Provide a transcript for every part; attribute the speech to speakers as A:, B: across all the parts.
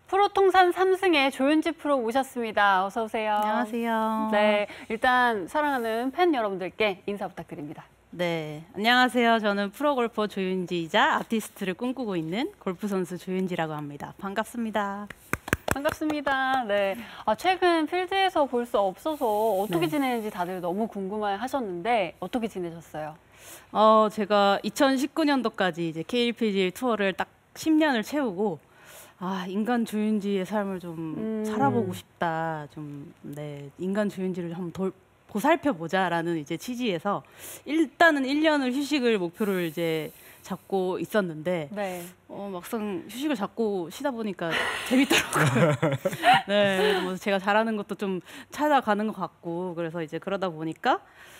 A: 프로통산 3승의 조윤지 프로 모셨습니다. 어서 오세요.
B: 안녕하세요.
A: 네, 일단 사랑하는 팬 여러분들께 인사 부탁드립니다.
B: 네, 안녕하세요. 저는 프로골퍼 조윤지이자 아티스트를 꿈꾸고 있는 골프 선수 조윤지라고 합니다. 반갑습니다.
A: 반갑습니다. 네, 최근 필드에서 볼 수 없어서 어떻게
B: 네.
A: 지내는지 다들 너무 궁금해하셨는데 어떻게 지내셨어요?
B: 제가 2019년도까지 이제 KLPGA 투어를 딱 10년을 채우고 인간 조윤지의 삶을 좀 살아보고 싶다. 네, 인간 조윤지를 한번 보살펴보자라는 이제 취지에서 일단은 1년을 휴식을 목표를 이제 잡고 있었는데
A: 네.
B: 막상 휴식을 잡고 쉬다 보니까 재밌더라고요. 네, 뭐 제가 잘하는 것도 좀 찾아가는 것 같고 그래서 이제 그러다 보니까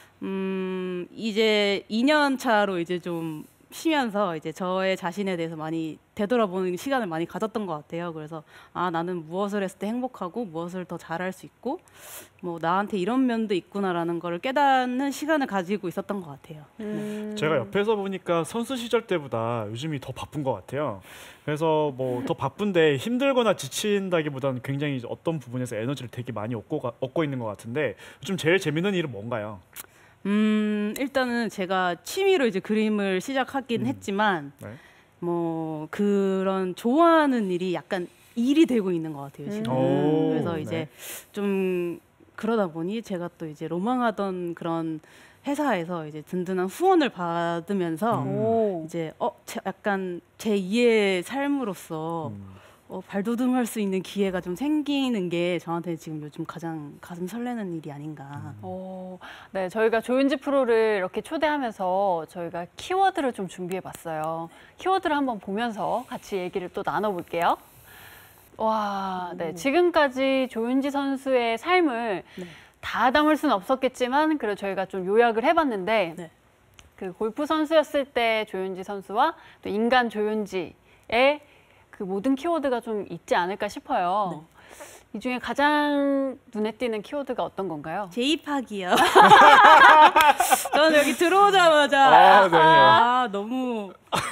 B: 이제 2년 차로 이제 좀 쉬면서 이제 저의 자신에 대해서 많이 되돌아보는 시간을 많이 가졌던 것 같아요. 그래서 나는 무엇을 했을 때 행복하고 무엇을 더 잘할 수 있고 뭐 나한테 이런 면도 있구나라는 거를 깨닫는 시간을 가지고 있었던 것 같아요.
C: 제가 옆에서 보니까 선수 시절 때보다 요즘이 더 바쁜 것 같아요. 그래서 뭐 더 바쁜데 힘들거나 지친다기보다는 굉장히 어떤 부분에서 에너지를 되게 많이 얻고 있는 것 같은데 요즘 제일 재밌는 일은 뭔가요?
B: 일단은 제가 취미로 이제 그림을 시작하긴 했지만
C: 네.
B: 뭐 그런 좋아하는 일이 약간 일이 되고 있는 것 같아요 지금. 그래서 이제 좀 그러다 보니 제가 또 이제 로망하던 그런 회사에서 이제 든든한 후원을 받으면서 이제 약간 제 2의 삶으로서 발돋움할 수 있는 기회가 좀 생기는 게 저한테 지금 요즘 가장 가슴 설레는 일이 아닌가.
A: 네, 저희가 조윤지 프로를 이렇게 초대하면서 저희가 키워드를 좀 준비해봤어요. 키워드를 한번 보면서 같이 얘기를 또 나눠볼게요. 와, 네, 지금까지 조윤지 선수의 삶을 다 담을 수는 없었겠지만 그래도 저희가 좀 요약을 해봤는데 그 골프 선수였을 때 조윤지 선수와 또 인간 조윤지의 그 모든 키워드가 좀 있지 않을까 싶어요. 이 중에 가장 눈에 띄는 키워드가 어떤 건가요?
B: 재입학이요. 저는 여기 들어오자마자 너무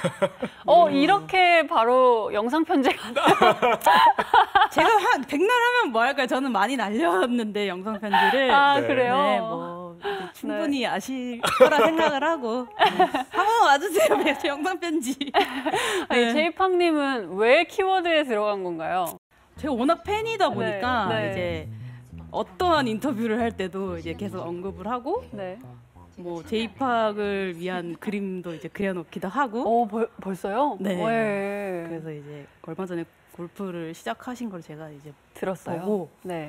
A: 이렇게 바로 영상 편지가
B: 제가 백날 하면 뭐 할까요? 저는 많이 날렸는데 영상 편지를.
A: 그래요?
B: 네, 뭐 충분히 아실 거라 생각을 하고 한번 와주세요. 영상 편지.
A: 아니, 제이팡님은 왜 키워드에 들어간 건가요?
B: 제가 워낙 팬이다 보니까 이제 어떠한 인터뷰를 할 때도 이제 계속 언급을 하고 뭐 제이팍을 위한 그림도 이제 그려놓기도 하고.
A: 벌써요?
B: 네. 그래서 이제 얼마 전에 골프를 시작하신 걸 제가 이제
A: 들었어요.
B: 보고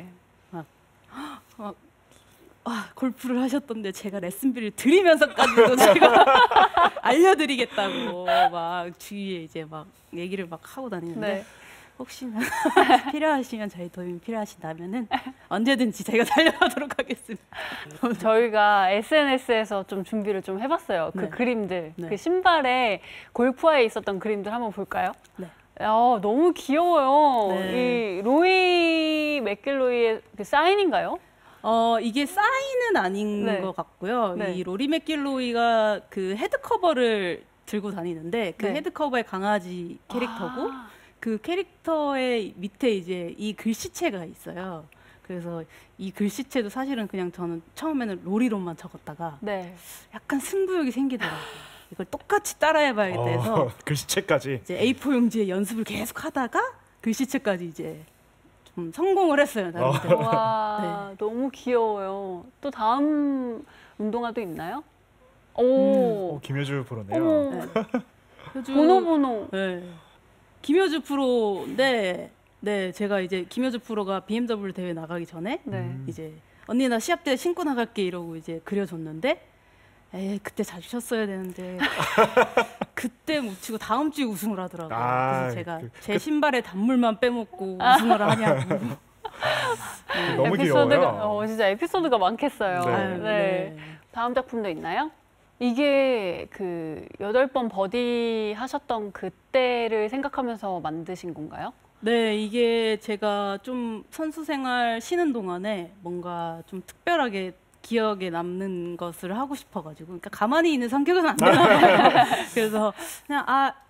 B: 골프를 하셨던데 제가 레슨비를 드리면서까지도 제가 알려드리겠다고 막 주위에 이제 막 얘기를 막 하고 다니는데 혹시나 필요하시면 저희 도움이 필요하신다면은 언제든지 제가 달려가도록 하겠습니다.
A: 저희가 SNS에서 좀 준비를 좀 해봤어요. 그 그림들, 그 신발에 골프화에 있었던 그림들 한번 볼까요? 너무 귀여워요. 이 로이 맥길로이의 그 사인인가요?
B: 이게 사인은 아닌 것 같고요. 이 로리 맥길로이가 그 헤드 커버를 들고 다니는데 그 헤드 커버의 강아지 캐릭터고 그 캐릭터의 밑에 이제 이 글씨체가 있어요. 그래서 이 글씨체도 사실은 그냥 저는 처음에는 로리로만 적었다가 약간 승부욕이 생기더라고요. 이걸 똑같이 따라해봐야겠다 해서
C: 글씨체까지
B: 이제 A4 용지에 연습을 계속 하다가 글씨체까지 이제 좀 성공을 했어요.
A: 와, 너무 귀여워요. 또 다음 운동화도 있나요?
C: 김효주 프로네요.
A: 번호.
B: 김효주 프로인데 제가 이제 김효주 프로가 BMW 대회 나가기 전에 이제 언니 나 시합 때 신고 나갈게 이러고 이제 그려줬는데 그때 자주 쳤어야 되는데 그때 못 치고 다음 주에 우승을 하더라고요. 그래서 제가 제 신발에 단물만 빼먹고 우승을 하냐고.
C: 너무 귀여워요.
A: 진짜 에피소드가 많겠어요. 다음 작품도 있나요? 이게 그 8번 버디 하셨던 그때를 생각하면서 만드신 건가요?
B: 네, 이게 제가 좀 선수 생활 쉬는 동안에 뭔가 좀 특별하게 기억에 남는 것을 하고 싶어가지고, 그러니까 가만히 있는 성격은 안 되나 봐요. 그래서 그냥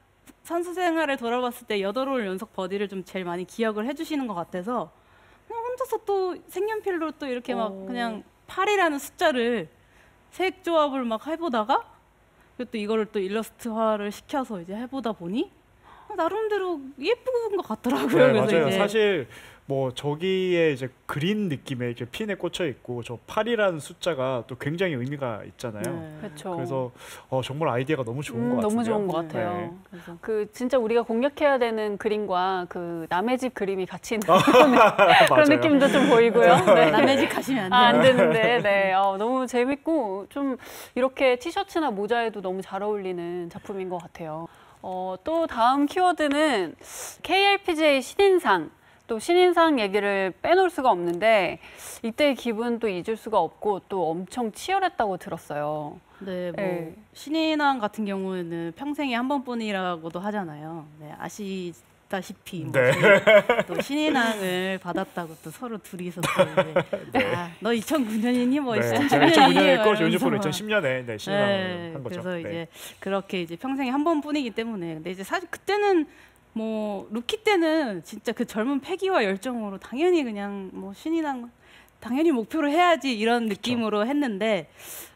B: 선수 생활을 돌아봤을 때 8홀 연속 버디를 좀 제일 많이 기억을 해주시는 것 같아서 그냥 혼자서 또 색연필로 또 이렇게 막 그냥 8이라는 숫자를 색 조합을 막 해보다가 그리고 또 이거를 또 일러스트화를 시켜서 이제 해보다 보니 나름대로 예쁜 것 같더라고요.
C: 네,
B: 그래서
C: 맞아요.
B: 이제
C: 사실 뭐 저기에 이제 그린 느낌의 이렇게 핀에 꽂혀 있고 저 8이라는 숫자가 또 굉장히 의미가 있잖아요.
B: 네.
A: 그렇죠.
C: 그래서 정말 아이디어가 너무 좋은 것 같아요.
A: 너무 좋은 것 같아요.
C: 네.
B: 그래서
A: 그 진짜 우리가 공략해야 되는 그림과 그 남의 집 그림이 같이 있는 그런 느낌도 좀 보이고요. 네.
B: 남의 집 가시면
A: 안
B: 안 돼요.
A: 되는데, 네. 너무 재밌고 좀 이렇게 티셔츠나 모자에도 너무 잘 어울리는 작품인 것 같아요. 또 다음 키워드는 KLPGA 신인상. 또 신인상 얘기를 빼놓을 수가 없는데 이때의 기분 또 잊을 수가 없고 또 엄청 치열했다고 들었어요.
B: 네, 뭐
A: 네.
B: 신인왕 같은 경우에는 평생에 한 번뿐이라고도 하잖아요. 네, 아시다시피 뭐
C: 네.
B: 저희 또 신인왕을 받았다고 또 서로 둘이서 또 이제 너 2009년이니 뭐
C: 네,
B: 2010년이니
C: 제가 2009년에 했고
B: 이러면서
C: 조윤주프로
B: 막
C: 2010년에 네, 신인왕을 한 거죠.
B: 그래서
C: 네.
B: 이제 그렇게 이제 평생에 한 번뿐이기 때문에 근데 이제 사실 그때는 뭐 루키 때는 진짜 그 젊은 패기와 열정으로 당연히 그냥 뭐 신인왕 당연히 목표로 해야지 이런 느낌으로 했는데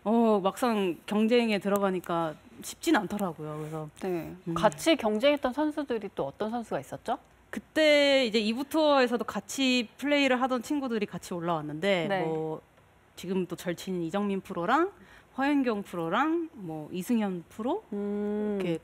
B: 막상 경쟁에 들어가니까 쉽진 않더라고요. 그래서
A: 네. 같이 경쟁했던 선수들이 또 어떤 선수가 있었죠?
B: 그때 이제 2부 투어에서도 같이 플레이를 하던 친구들이 같이 올라왔는데
A: 네.
B: 뭐 지금 또 절친인 이정민 프로랑 허연경 프로랑 뭐 이승현 프로 이렇게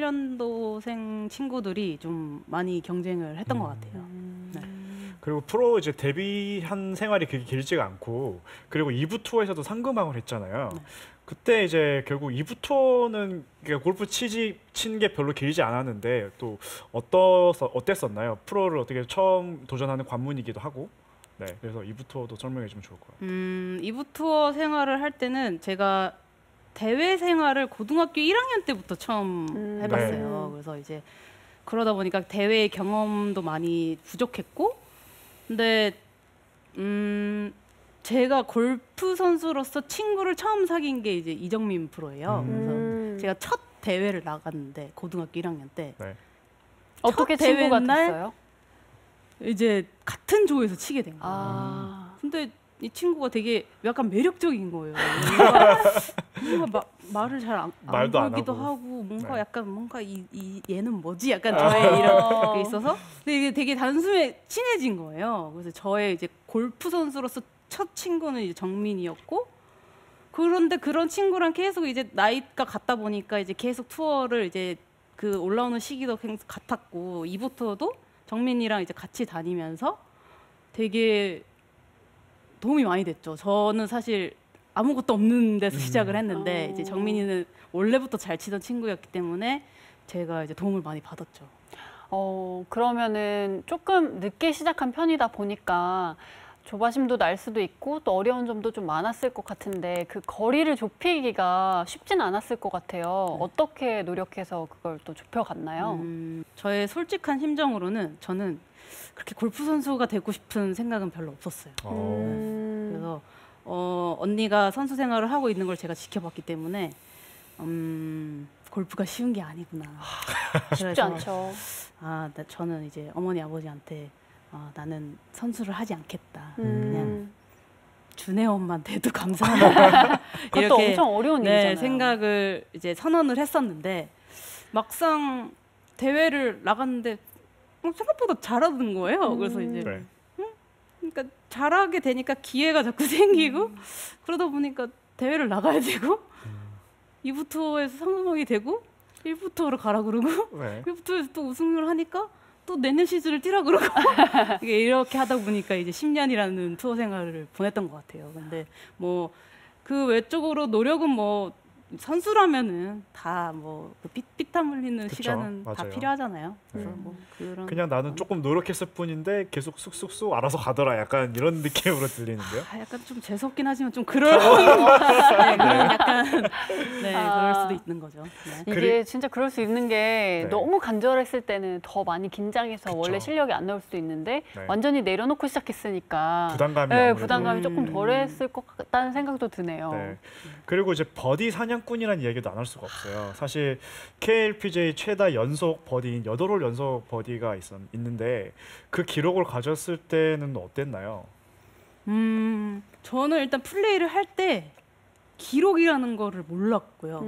B: 91년도생 친구들이 좀 많이 경쟁을 했던 것 같아요. 네.
C: 그리고 프로 이제 데뷔한 생활이 그렇게 길지가 않고 그리고 2부 투어에서도 상금왕을 했잖아요.
B: 네.
C: 그때 이제 결국 2부 투어는 골프 친 게 별로 길지 않았는데 또 어땠었나요? 프로를 어떻게 처음 도전하는 관문이기도 하고. 네, 그래서 2부 투어도 설명해 주면 좋을 것 같아요.
B: 2부 투어 생활을 할 때는 제가 대회 생활을 고등학교 1학년 때부터 처음 해봤어요.
A: 네.
B: 그래서 이제 그러다 보니까 대회 경험도 많이 부족했고, 근데 제가 골프 선수로서 친구를 처음 사귄 게 이제 이정민 프로예요. 그래서 제가 첫 대회를 나갔는데 고등학교 1학년 때
C: 네.
A: 어떻게
B: 첫
A: 친구가
B: 대회 날
A: 됐어요?
B: 이제 같은 조에서 치게 된 거예요.
A: 아,
B: 근데 이 친구가 되게 약간 매력적인 거예요. 뭔가 말을 잘 안
C: 말도 안
B: 걸기도
C: 하고.
B: 하고 뭔가
C: 네.
B: 약간 뭔가 이 얘는 뭐지? 약간 저의 이런 게 있어서 근데 이게 되게 단숨에 친해진 거예요. 그래서 저의 이제 골프 선수로서 첫 친구는 이제 정민이었고 그런데 그런 친구랑 계속 이제 나이가 같다 보니까 이제 계속 투어를 이제 그 올라오는 시기도 계속 같았고 2부 투어도 정민이랑 이제 같이 다니면서 되게 도움이 많이 됐죠. 저는 사실 아무것도 없는 데서 시작을 했는데 이제 정민이는 원래부터 잘 치던 친구였기 때문에 제가 이제 도움을 많이 받았죠.
A: 그러면은 조금 늦게 시작한 편이다 보니까 조바심도 날 수도 있고 또 어려운 점도 좀 많았을 것 같은데 그 거리를 좁히기가 쉽진 않았을 것 같아요. 어떻게 노력해서 그걸 또 좁혀갔나요?
B: 저의 솔직한 심정으로는 저는 그렇게 골프 선수가 되고 싶은 생각은 별로 없었어요. 그래서 언니가 선수 생활을 하고 있는 걸 제가 지켜봤기 때문에 골프가 쉬운 게 아니구나.
A: 쉽지 않죠.
B: 저는 이제 어머니 아버지한테 나는 선수를 하지 않겠다.
A: 음.
B: 그냥 준혜원만 돼도 감사하다.
A: 그것도
B: 이렇게
A: 엄청 어려운 일이잖아요.
B: 생각을 이제 선언을 했었는데 막상 대회를 나갔는데 생각보다 잘하는 거예요. 그래서 이제
C: 네.
B: 그러니까 잘하게 되니까 기회가 자꾸 생기고 그러다 보니까 대회를 나가야 되고 2부 투어에서 상금왕이 되고 1부 투어로 가라 그러고
C: 네.
B: 1부 투어에서 또 우승을 하니까 또 내년 시즌을 뛰라 그러고 이렇게 하다 보니까 이제 10년이라는 투어 생활을 보냈던 것 같아요. 근데 뭐 그 외적으로 노력은 뭐 선수라면은 다 뭐 피땀 흘리는
C: 그쵸,
B: 시간은 다
C: 맞아요.
B: 필요하잖아요. 그래서 뭐
C: 그냥 나는 조금 노력했을 뿐인데 계속 쑥쑥쑥 알아서 가더라. 약간 이런 느낌으로 들리는데요.
B: 약간 좀 재수없긴 하지만 좀 그럴 네, 그런 약간 그럴 수도 있는 거죠. 네.
A: 이게 진짜 그럴 수 있는 게
C: 네.
A: 너무 간절했을 때는 더 많이 긴장해서
C: 그쵸.
A: 원래 실력이 안 나올 수도 있는데
C: 네.
A: 완전히 내려놓고 시작했으니까
C: 부담감이
A: 네,
C: 아무래도.
A: 부담감이 조금 덜했을 것 같다는 생각도 드네요.
C: 네. 그리고 이제 버디 사냥 사냥꾼이라는 이야기도 안 할 수가 없어요. 사실 KLPGA 최다 연속 버디인 8홀 연속 버디가 있는데 그 기록을 가졌을 때는 어땠나요?
B: 저는 일단 플레이를 할 때 기록이라는 거를 몰랐고요.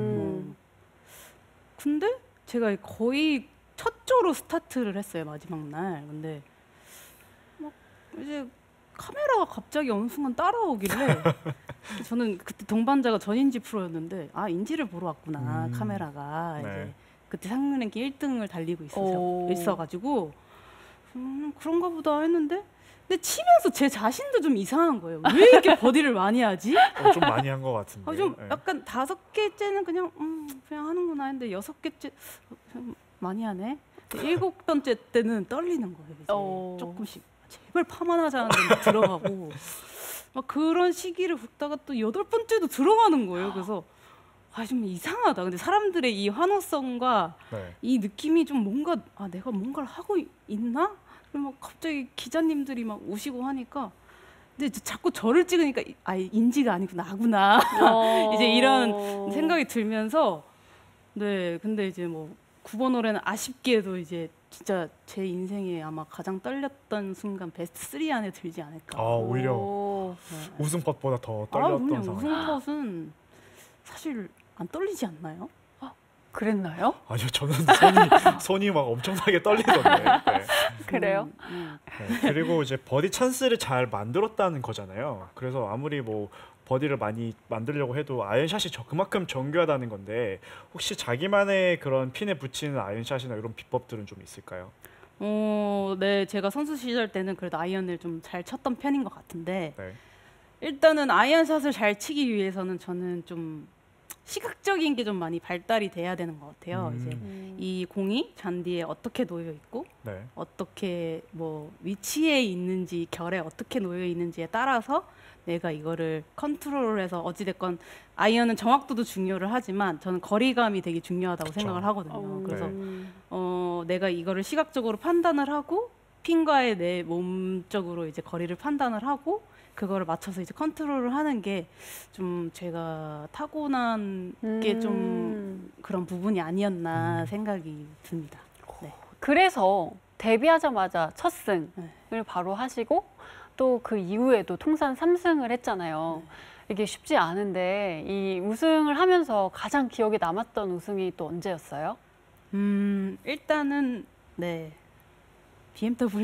B: 근데 제가 거의 첫 조로 스타트를 했어요, 마지막 날. 근데 막 이제 카메라가 갑자기 어느 순간 따라오길래 저는 그때 동반자가 전인지 프로였는데 아 인지를 보러 왔구나 카메라가
C: 네.
B: 이제 그때 상무랭킹 1등을 달리고
A: 오.
B: 있어가지고 그런가 보다 했는데 근데 치면서 제 자신도 좀 이상한 거예요. 왜 이렇게 버디를 많이 하지?
C: 좀 많이 한 것 같은데.
B: 좀
C: 네.
B: 약간 5개째는 그냥 하는구나 했는데 6개째 좀 많이 하네. 7번째 때는 떨리는 거예요. 이제 조금씩 제발 파만 하자는데 막 들어가고 막 그런 시기를 걷다가 또 8번째도 들어가는 거예요. 그래서 좀 이상하다. 근데 사람들의 이 환호성과
C: 네.
B: 이 느낌이 좀 뭔가 내가 뭔가를 하고 있나? 그럼 막 갑자기 기자님들이 막 오시고 하니까 근데 이제 자꾸 저를 찍으니까 인지가 아니고 나구나. 이제 이런 생각이 들면서 네 근데 이제 뭐 9번 홀에는 아쉽게도 이제 진짜 제 인생에 아마 가장 떨렸던 순간 베스트 3 안에 들지 않을까.
C: 오히려
B: 네.
C: 우승 팟보다 더 떨렸던
B: 그럼요.
C: 상황.
B: 우승 컷은 사실 안 떨리지 않나요?
A: 그랬나요?
C: 아니요, 저는 손이 막 엄청나게 떨리던데. 네.
A: 그래요?
C: 네, 그리고 이제 버디 찬스를 잘 만들었다는 거잖아요. 그래서 아무리 뭐 버디를 많이 만들려고 해도 아이언샷이 그만큼 정교하다는 건데 혹시 자기만의 그런 핀에 붙이는 아이언샷이나 이런 비법들은 좀 있을까요?
B: 네, 제가 선수 시절 때는 그래도 아이언을 좀 잘 쳤던 편인 것 같은데
C: 네.
B: 일단은 아이언샷을 잘 치기 위해서는 저는 좀 시각적인 게 좀 많이 발달이 돼야 되는 것 같아요. 이제 이 공이 잔디에 어떻게 놓여 있고
C: 네.
B: 어떻게 뭐 위치에 있는지 결에 어떻게 놓여 있는지에 따라서 내가 이거를 컨트롤해서 어찌됐건 아이언은 정확도도 중요를 하지만 저는 거리감이 되게 중요하다고
C: 그쵸.
B: 생각을 하거든요. 그래서
C: 네.
B: 내가 이거를 시각적으로 판단을 하고 핀과의 내 몸적으로 이제 거리를 판단을 하고 그거를 맞춰서 이제 컨트롤을 하는 게 좀 제가 타고난 게 좀 그런 부분이 아니었나 생각이 듭니다. 네.
A: 그래서 데뷔하자마자 첫 승을
B: 네.
A: 바로 하시고 또 그 이후에도 통산 3승을 했잖아요. 이게 쉽지 않은데 이 우승을 하면서 가장 기억에 남았던 우승이 또 언제였어요?
B: 일단은 네. BMW.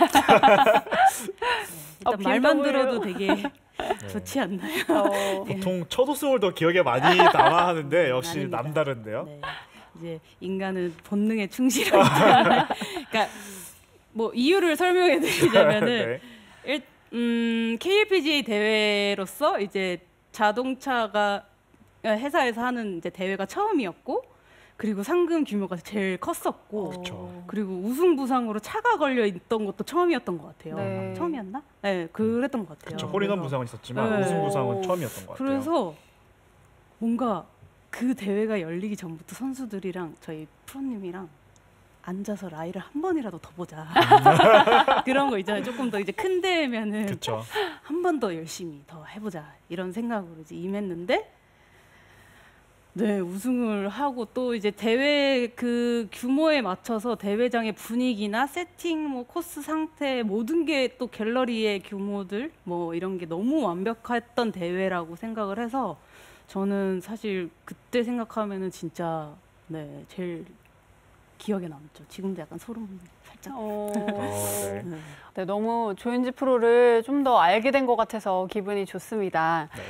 B: 일단
A: BMW.
B: 말만 들어도 되게
C: 네.
B: 좋지 않나요?
C: 보통 첫 우승을 더 기억에 많이 남아 하는데 역시
B: 아닙니다.
C: 남다른데요.
B: 네. 이제 인간은 본능에 충실하기 때문에 그러니까 뭐 이유를 설명해 드리자면은
C: 네.
B: KLPGA 대회로서 이제 자동차가 회사에서 하는 이제 대회가 처음이었고 그리고 상금 규모가 제일 컸었고
C: 그쵸.
B: 그리고 우승 부상으로 차가 걸려 있던 것도 처음이었던 것 같아요.
A: 네.
B: 처음이었나? 네, 그랬던 것 같아요.
C: 그쵸, 홀인원
B: 그래서-
C: 부상은 있었지만
B: 네.
C: 우승 부상은 처음이었던 것 같아요.
B: 그래서 뭔가 그 대회가 열리기 전부터 선수들이랑 저희 프로님이랑 앉아서 라이를 한 번이라도 더 보자. 그런 거 있잖아요. 조금 더 이제 큰 대회면은
C: 그렇죠.
B: 한 번 더 열심히 더 해보자 이런 생각으로 이제 임했는데 네 우승을 하고 또 이제 대회 그 규모에 맞춰서 대회장의 분위기나 세팅 뭐 코스 상태 모든 게 또 갤러리의 규모들 뭐 이런 게 너무 완벽했던 대회라고 생각을 해서 저는 사실 그때 생각하면은 진짜 네 제일 기억에 남죠. 지금도 약간 소름 살짝.
C: 네.
B: 네.
A: 네, 너무 조윤지 프로를 좀 더 알게 된 것 같아서 기분이 좋습니다.
C: 네.